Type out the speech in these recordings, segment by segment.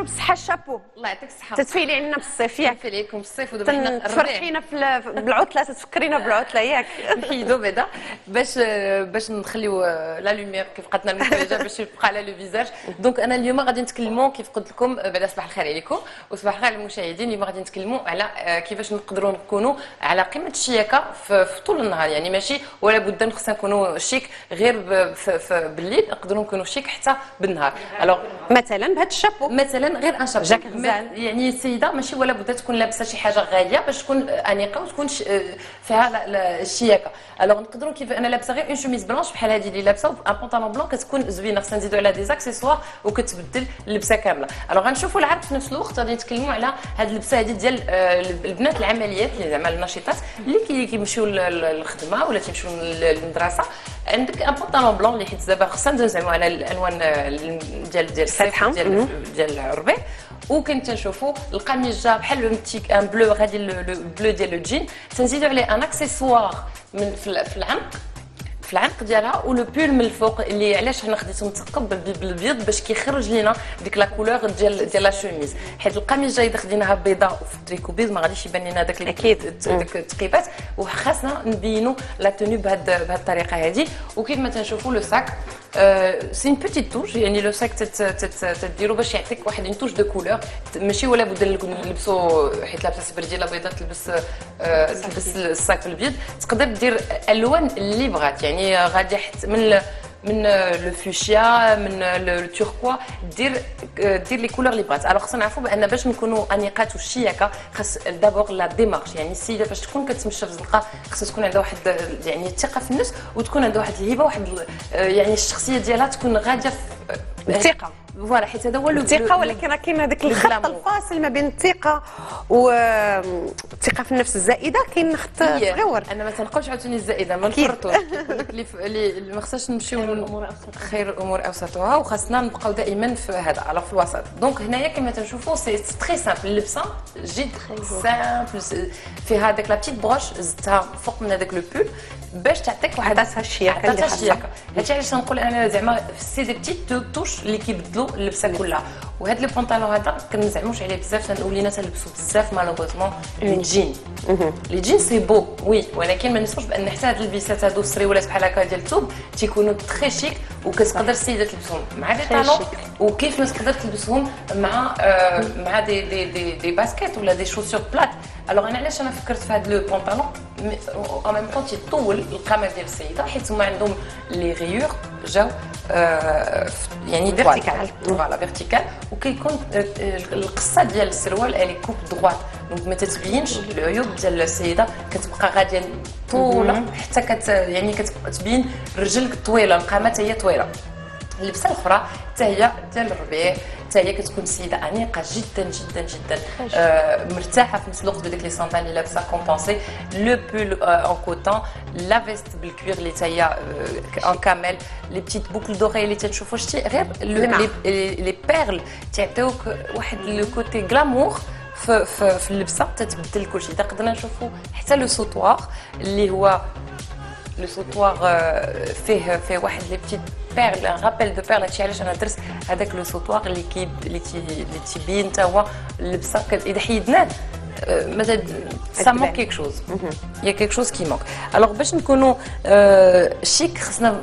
بصحه الشابو. الله يعطيك الصحه. تتفيلي علينا بالصيف ياك؟ تتفيلي عليكم بالصيف ودابا حنا تفرحينا بالعطله، تفكرينا بالعطله ياك؟ نحيدو بعدا باش نخليو لا لوميير كيف قاتنا المكياج باش يبقى على لو فيزاج. دونك انا اليوم غادي نتكلموا كيف قلت لكم بعدا صباح الخير عليكم وصباح الخير للمشاهدين. اليوم غادي نتكلموا على كيفاش نقدروا نكونوا على قمه الشياكه في طول النهار، يعني ماشي ولا بد خصنا نكونوا شيك غير بالليل، نقدروا نكونوا شيك حتى بالنهار. الوغ مثلا بهذا الشابو، مثلا غير ان شابو جاك غزال، يعني السيده ماشي ولا بد تكون لابسه شي حاجه غاليه باش تكون انيقه وتكون فيها الشياكه. الوغ نقدروا كيف انا لابسه غير اون شوميز بلانش بحال هذه اللي لابسه ان بونطالون بلون كتكون زوينه، خصنا نزيدوا على دي زاكسيسوار وكتبدل اللبسه كامله. الوغ غنشوفوا العرض في نفس الوقت غادي نتكلموا على هذه اللبسه هذه ديال البنات العمليات اللي زعما النشيطات اللي كيمشيو للخدمه ولا تيمشيو للمدرسه. عندك ان بونطالون بلون اللي حيت دابا خصنا ندوزعوا على الالوان ديال الصيف ديال الربيع. وكاين تنشوفوا القميص جا بحال ان بلو غادي البلو ديال الجين، تنزيدوا عليه ان اكسيسوار من في العنق ديالها ولو بول من الفوق اللي علاش حنا خديته مثقب بالابيض باش كيخرج لينا ديك لا كولور ديال لا شوميز، حيت القميص جاي خديناها بيضاء وفي التريكو بيض ما غاديش يبان لنا داك ديك التقيبات، وخاصنا نبينوا لا توني بهذه الطريقه هذه. وكيف ما تنشوفوا لو ساك سي اون بيتيت توش، يعني لو ساك تديروا باش يعطيك واحد اون توش دو كولور، ماشي ولا بد نلبسوا حيت لابسه سبرديله بيضاء تلبس الساك الابيض، تقدر دير الوان اللي بغات، يعني غادي من لو فوشيا من لو توركوا دير لي كولور اللي بغات. الوغ خصنا نعرفوا بان باش نكونوا انيقات وشياكه خاص دابور لا ديمارش، يعني السيده باش تكون كتمشى في الزنقه خاصها تكون عندها واحد يعني الثقه في النفس وتكون عندها واحد الهبه واحد يعني الشخصيه ديالها تكون غاديه الثقه. فوالا حيت هذا هو الثقه، ولكن راه كاين هذاك الخط الفاصل ما بين الثقه والثقه في النفس الزائده، كاين خط صغيور. انا ما تنقولش عاوتاني الزائده ما نفرطوش اللي ما خصناش نمشيو خير الامور اوسطها وخاصنا نبقاو دائما في هذا على في الوسط. دونك هنايا كما تنشوفوا سي تري سامبل، اللبسه جد سامبل فيها هذاك لا بتيت بروش زدتها فوق من هذاك لو بول باش تعطيك واحد الشياكه اللي خاصها. هادشي علاش نقول انا زعما سي دي بتيت توش اللي كيبدلوا اللبسه كلها. وهذا لو بونطالون هذا كنزعموش عليه بزاف، ولينا تنلبسوا بزاف مالوغوزمون اون جين. لي جين سي بو وي، ولكن ما ننساوش بان حتى هاد البيسات هادو السريولات بحال هكا ديال الثوب تيكونوا تري شيك وكتقدر السيده تلبسهم مع دي طالون، وكيف ما تقدر تلبسهم مع دي باسكيت ولا دي شوسور بلات. الوغ انا علاش انا فكرت في هذا لو بونطالون او ميم طون تيطول القامه ديال السيده حيت هما عندهم لي غيور جاو يعني فيرتيكال، فوالا فيرتيكال، وكيكون القصه ديال السروال الي كوب دغوات، دونك ما تتبينش العيوب ديال السيده، كتبقى غاديه طوله حتى يعني كتبين الرجل طويله، القامه هي طويله. اللبسه الاخرى حتى هي ديال الربيع، حتى هي كتكون سيده انيقه جدا جدا جدا مرتاحه في نفس الوقت بديك لي ساندال اللي لابسه كومبونسي، لو بول اون كوتون، لا فيست بالكوير اللي حتى هي ان كامل، لي بتيت بوكل دوري اللي تنشوفوا شتي غير لي بيرل تيعطيوك واحد لو كوتي غلامور في اللبسه تتبدل كلشي. تقدرنا نشوفوا حتى لو سوطوار اللي هو لو سوطوار فيه واحد لي بتيت بيرل رابيل دو بيرل. هادشي علاش انا درت هذاك لو سوطوار اللي تيبين حتى هو اللبسه اذا حيدناه مثلا سا مون كيك شوز، يا كيك شوز كي مونك. الوغ باش نكونوا شيك خصنا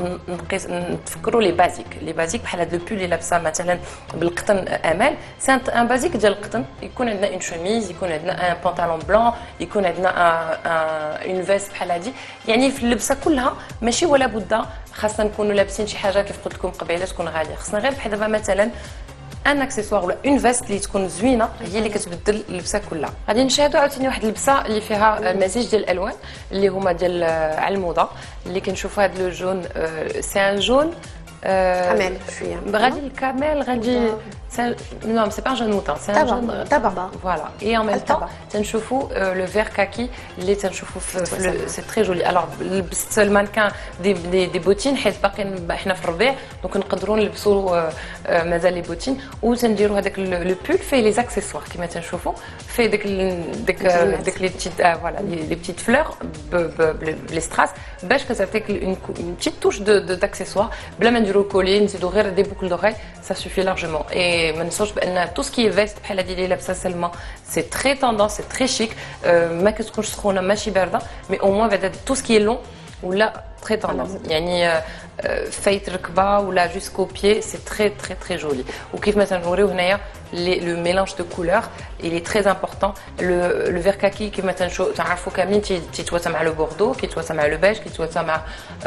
نتفكروا لي بازيك بحال هذا لو بول اللي لابسه مثلا بالقطن امال، سي ان بازيك ديال القطن، يكون عندنا اون شوميز، يكون عندنا ان بونطالون بلون، يكون عندنا اون فيست بحال هذه، يعني في اللبسه كلها ماشي ولا بد خاصنا نكونوا لابسين شي حاجه كيف قلت لكم قبيله تكون غاليه، خصنا غير بحال دابا مثلا ان اكسسوار ولا اون فيست اللي تكون زوينه هي اللي كتبدل اللبسه كلها. غادي نشاهدوا عاوتاني واحد اللبسه اللي فيها المزيج ديال الالوان اللي هما ديال على الموضه، اللي كنشوفوا هذا لو جون سي ان جون كامل شويه غادي الكامل غادي نو سي با جون موطون سي ان جون طبع فوالا. اي ان ميم طون تنشوفوا لو فير كاكي اللي تنشوفوا في سي تري جولي. الوغ لبست المانكان دي بوتين حيت باقيين حنا في الربيع، دونك نقدروا نلبسوا مازال لي بوتين وتنديروا هذاك لو بول فيه لي اكسسوار كما تنشوفوا فيه داك لي بتيت فوالا لي بتيت فلور بلي ستراس باش كتعطيك اون بتيت توش داكسسوار بلا ما نديرو كولي نزيدو غير دي بوكل دوغاي سا سوفي لارجومون. اي ما ننساوش بان تو سكي فيست بحال هذه اللي لابسه سلمى سي تري توندونس سي تري شيك، ما كتكونش سخونه ماشي بارده، مي او موان بعدا تو سكي لون ولا تري توندونس يعني فايت ركبه ولا جوسكو بيي سي تري تري تري جولي. وكيف ما تنوريو هنايا لو ميلانج دو كولور il est très important. Le vert kaki كيما تعرفوا كاملين تيتواسى مع لو بوردو، كيتواسى مع لو بيج، كيتواسى مع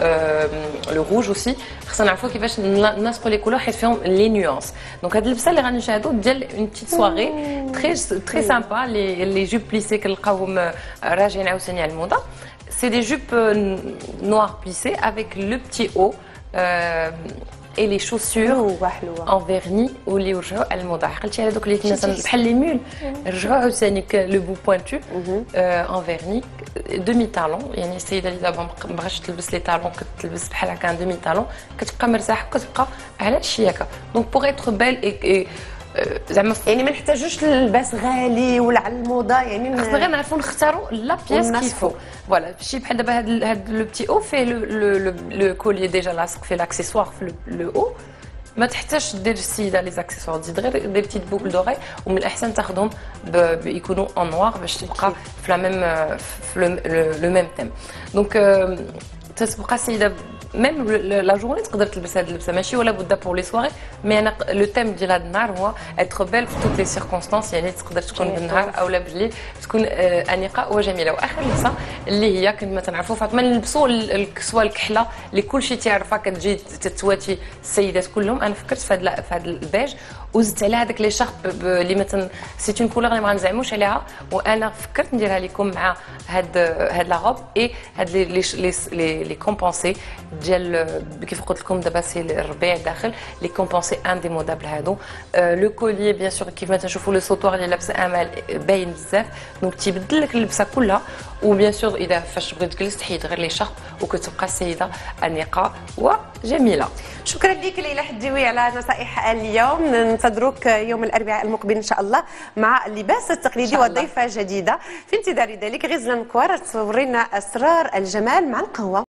لو روج اوسي. خصنا نعرفوا كيفاش ننسقوا لي كولور حيت فيهم لي نيونس. دونك هاد اللبسه اللي غنشاهدوا ديال اون بتيت سواري تري سامبا. لي جوب بليسي كنلقاوهم راجعين عاوتاني على الموضه. C'est des jupes noires plissées avec le petit haut et les chaussures en vernis واللي يرجعوا على الموضه. عقلتي على دوك اللي مثلا بحال لي مول رجعوا عاوتاني لو بو بوينتو en vernis demi talon. يعني السيده اللي دابا ما بغاتش تلبس لي طالون كتلبس بحال هكا ديمي طالون كتبقى مرتاحه وكتبقى على الشياكه. دونك بوغ ايتر بيل زعما يعني ما نحتاجوش للباس غالي ولا على الموضه، يعني خصنا غير نعرفوا نختاروا لا بياس كيفو. فوالا شي بحال دابا هاد لو بتي او فيه لو كولي ديجا لاصق فيه لاكسيسوار في لو او، ما تحتاجش دير السيده لي زاكسيسوار، تزيد غير دي بتيت بوكل دوغاي، ومن الاحسن تاخذهم يكونوا اون نوار باش تبقى في لا ميم في لو ميم تيم. دونك تتبقى السيده ميم لا جورني تقدر تلبس هاد اللبسه ماشي ولا بد بور لي سواري. مي انا لو تيم ديال هاد النهار هو اتر بيل في توت لي سيركونستانس، يعني تقدر تكون بالنهار اولا بالليل تكون انيقه وجميله. واخر لبسه اللي هي كما تنعرفوا فاطمه نلبسوا الكسوه الكحله اللي كلشي تيعرفها كتجي تتواتي السيدات كلهم. انا فكرت في هاد البيج وزدت عليها هذاك لي شارب اللي مثلا سي اون كولور اللي ما غنزعموش عليها، وانا فكرت نديرها لكم مع هاد لا روب اي هاد لي كومبونسي ديال كيف قلت لكم دابا سي الربيع داخل لي كومبونسي انديمودابل هادو. لو كولي بيان سور كيف ما تشوفوا لو سوطوار اللي لابسه امال باين بزاف، دونك تيبدل لك اللبسه كلها. وبيان سور اذا فاش بغيت تجلس تحيد غير لي شارب وكتبقى السيده انيقه وجميله. شكرا لك ليلى حديوي على نصائح اليوم. ننتظروك يوم الاربعاء المقبل ان شاء الله مع اللباس التقليدي وضيفه جديده. في انتظار ذلك غزله مكوار تورينا اسرار الجمال مع القهوه.